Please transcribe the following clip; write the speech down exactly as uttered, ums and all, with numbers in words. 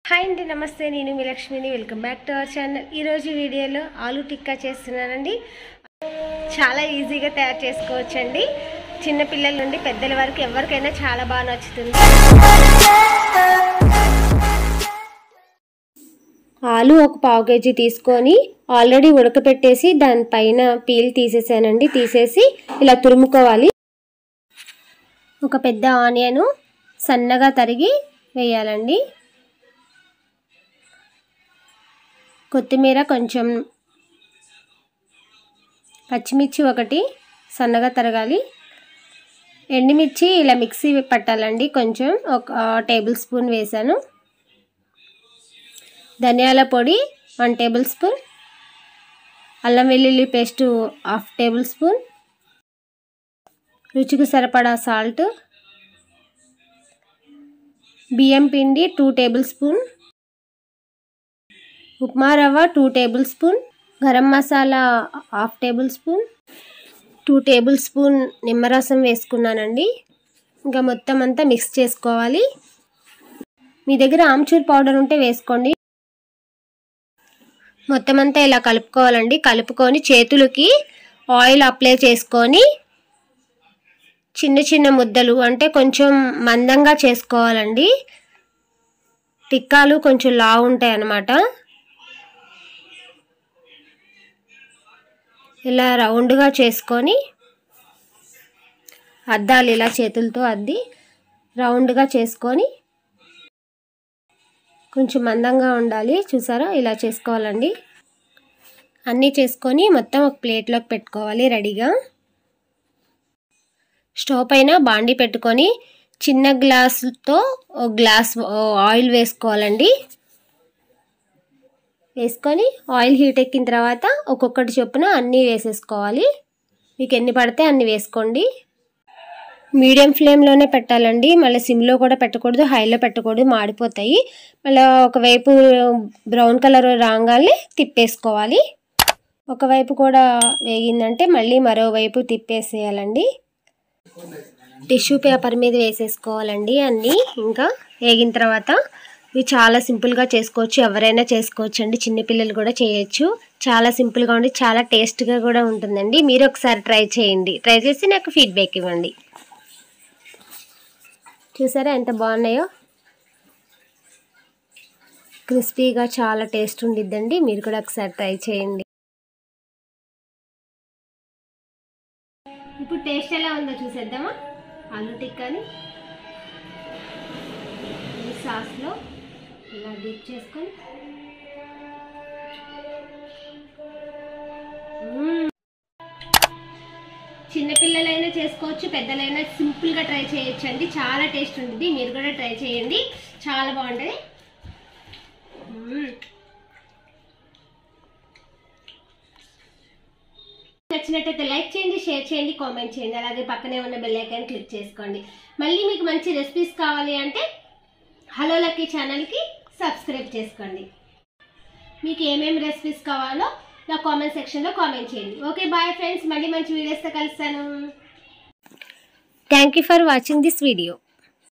Hi అండి, నమస్తే. నేను మీ లక్ష్మిని. Welcome back to our channel. ఈరోజు వీడియోలో ఆలు టిక్కా చేస్తున్నానండి. చాలా ఈజీగా తయారు చేసుకోవచ్చండి. చిన్నపిల్లల నుండి పెద్దల వరకు ఎవరికైనా చాలా బాగా నచ్చుతుంది. ఆలు ఒక పావు కేజీ తీసుకొని ఆల్రెడీ ఉడకపెట్టేసి దానిపైన పీల్ తీసేసానండి. తీసేసి ఇలా తురుముకోవాలి. ఒక పెద్ద ఆనియన్ సన్నగా తరిగి వేయాలండి. కొత్తిమీర కొంచెం, పచ్చిమిర్చి ఒకటి సన్నగా తరగాలి. ఎండుమిర్చి ఇలా మిక్సీ పట్టాలండి. కొంచెం ఒక టేబుల్ స్పూన్ వేసాను. ధనియాల పొడి వన్ టేబుల్ స్పూన్, అల్లం వెల్లుల్లి పేస్ట్ హాఫ్ టేబుల్ స్పూన్, రుచికి సరిపడా సాల్ట్, బియ్యం పిండి టూ టేబుల్ స్పూన్, ఉప్మా రవ్వ two tablespoon, garam masala half tablespoon, two tablespoon నిమ్మరసం వేసుకున్నానండి. ఇంకా మొత్తం అంతా మిక్స్ చేసుకోవాలి. మీ దగ్గర ఆమ్చూర్ పౌడర్ ఉంటే వేసుకోండి. మొత్తం అంతా ఇలా కలుపుకోవాలండి. కలుపుకొని చేతులకి ఆయిల్ అప్లై చేసుకొని చిన్న చిన్న ముద్దలు అంటే కొంచెం మందంగా చేసుకోవాలండి. టిక్కాలు కొంచెం లావు ఉంటాయి అన్నమాట. ఇలా రౌండ్గా చేసుకొని అద్దాలి. ఇలా చేతులతో అద్ది రౌండ్గా చేసుకొని కొంచెం మందంగా ఉండాలి. చూసారా, ఇలా చేసుకోవాలండి. అన్నీ చేసుకొని మొత్తం ఒక ప్లేట్లోకి పెట్టుకోవాలి రెడీగా. స్టవ్ పైన బాండి పెట్టుకొని చిన్న గ్లాసుతో ఒక గ్లాస్ ఆయిల్ వేసుకోవాలండి. వేసుకొని ఆయిల్ హీట్ ఎక్కిన తర్వాత ఒక్కొక్కటి చొప్పున అన్నీ వేసేసుకోవాలి. మీకు ఎన్ని పడితే అన్ని వేసుకోండి. మీడియం ఫ్లేమ్లోనే పెట్టాలండి. మళ్ళీ సిమ్లో కూడా పెట్టకూడదు, హైలో పెట్టకూడదు, మాడిపోతాయి. మళ్ళీ ఒకవైపు బ్రౌన్ కలర్ రాగానే తిప్పేసుకోవాలి. ఒకవైపు కూడా వేగిందంటే మళ్ళీ మరోవైపు తిప్పేసేయాలండి. టిష్యూ పేపర్ మీద వేసేసుకోవాలండి అన్నీ. ఇంకా వేగిన తర్వాత ఇవి చాలా సింపుల్గా చేసుకోవచ్చు. ఎవరైనా చేసుకోవచ్చు అండి. చిన్నపిల్లలు కూడా చేయొచ్చు. చాలా సింపుల్గా ఉండి చాలా టేస్ట్గా కూడా ఉంటుందండి. మీరు ఒకసారి ట్రై చేయండి. ట్రై చేసి నాకు ఫీడ్బ్యాక్ ఇవ్వండి. చూసారా ఎంత బాగున్నాయో. క్రిస్పీగా చాలా టేస్ట్ ఉండిద్దండి. మీరు కూడా ఒకసారి ట్రై చేయండి. ఇప్పుడు టేస్ట్ ఎలా ఉందో చూసేద్దామా. ఆలు టిక్కాని ఈ సాస్లో ఇలా డిప్ చేసుకొని చిన్నపిల్లలైనా చేసుకోవచ్చు, పెద్దలైనా సింపుల్గా ట్రై చేయొచ్చు అండి. చాలా టేస్ట్ ఉంటుంది. మీరు కూడా ట్రై చేయండి. చాలా బాగుంటుంది. నచ్చినట్టయితే లైక్ చేయండి, షేర్ చేయండి, కామెంట్ చేయండి. అలాగే పక్కనే ఉన్న బెల్ ఐకాన్ క్లిక్ చేసుకోండి. మళ్ళీ మీకు మంచి రెసిపీస్ కావాలి అంటే హలో లక్కీ ఛానల్కి సబ్స్క్రైబ్ చేసుకోండి. మీకు ఏమేమి రెసిపీస్ కావాలో నా కామెంట్ సెక్షన్లో కామెంట్ చేయండి. Okay, bye friends. మళ్ళీ మంచి వీడియోస్తో కలుస్తాను. Thank you for watching this video.